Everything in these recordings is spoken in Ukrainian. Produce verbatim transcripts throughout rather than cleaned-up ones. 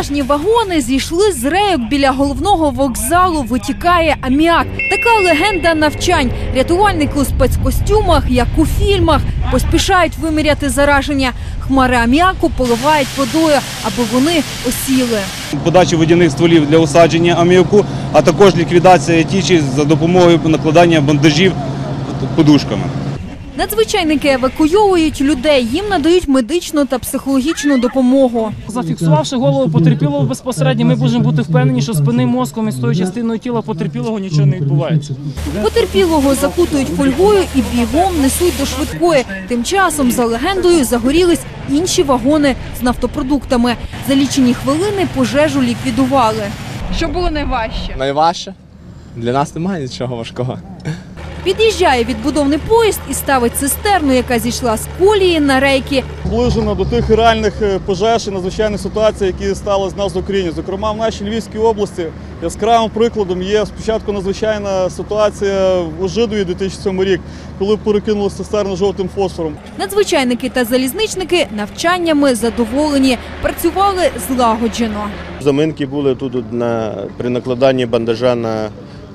Вантажні вагони зійшли з рейок біля головного вокзалу, витікає аміак. Така легенда навчань. Рятувальники у спецкостюмах, як у фільмах, поспішають виміряти зараження. Хмари аміаку поливають водою, аби вони осіли. Подача водяних стволів для усадження аміаку, а також ліквідація тічі за допомогою накладання бандажів подушками. Надзвичайники евакуйовують людей, їм надають медичну та психологічну допомогу. Зафіксувавши голову потерпілого безпосередньо, ми можемо бути впевнені, що спинним мозком і з тою частиною тіла потерпілого нічого не відбувається. Потерпілого закутують фольгою і бігом несуть до швидкої. Тим часом, за легендою, загорілись інші вагони з нафтопродуктами. За лічені хвилини пожежу ліквідували. Що було найважче? Найважче? Для нас немає нічого важкого. Під'їжджає відбудовний поїзд і ставить цистерну, яка зійшла з колії на рейки. Наближено до тих реальних пожеж і надзвичайних ситуацій, які сталися в нас в Україні. Зокрема, в нашій Львівській області яскравим прикладом є спочатку надзвичайна ситуація в Ожидові дві тисячі сьомий рік, коли перекинули цистерну жовтим фосфором. Надзвичайники та залізничники навчаннями задоволені, працювали злагоджено. Заминки були тут на, при накладанні бандажа на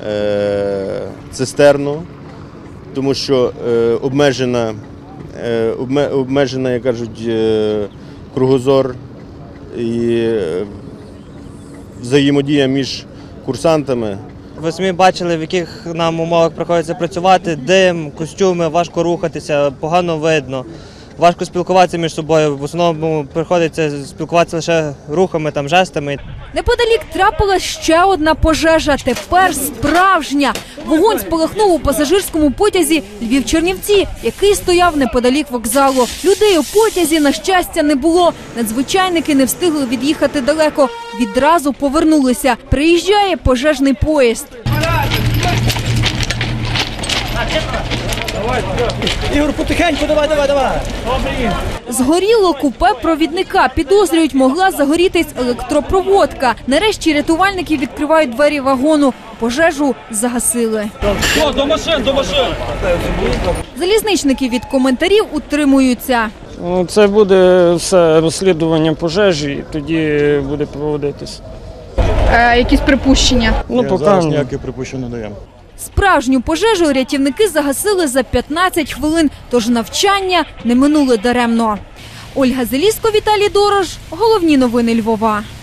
е, цистерну, тому що е, обмежена, е, обме, обмежена, як кажуть, е, кругозор і е, взаємодія між курсантами. Ви самі бачили, в яких нам умовах приходиться працювати, дим, костюми, важко рухатися, погано видно, важко спілкуватися між собою, в основному приходиться спілкуватися лише рухами, там, жестами. Неподалік трапилась ще одна пожежа, тепер справжня. Вогонь спалахнув у пасажирському потязі Львів-Чернівці, який стояв неподалік вокзалу. Людей у потязі, на щастя, не було. Надзвичайники не встигли від'їхати далеко. Відразу повернулися. Приїжджає пожежний поїзд. Ігор, потихеньку, давай, давай, давай. Згоріло купе провідника. Підозрюють, могла загорітись електропроводка. Нарешті рятувальники відкривають двері вагону. Пожежу загасили. О, до машин, до машин! Залізничники від коментарів утримуються. Це буде все розслідування пожежі, і тоді буде проводитись. Е, якісь припущення? Ну, поки Зараз ніяких припущень не даємо. Справжню пожежу рятівники загасили за п'ятнадцять хвилин, тож навчання не минули даремно. Ольга Зеліско, Віталій Дорож. Головні новини Львова.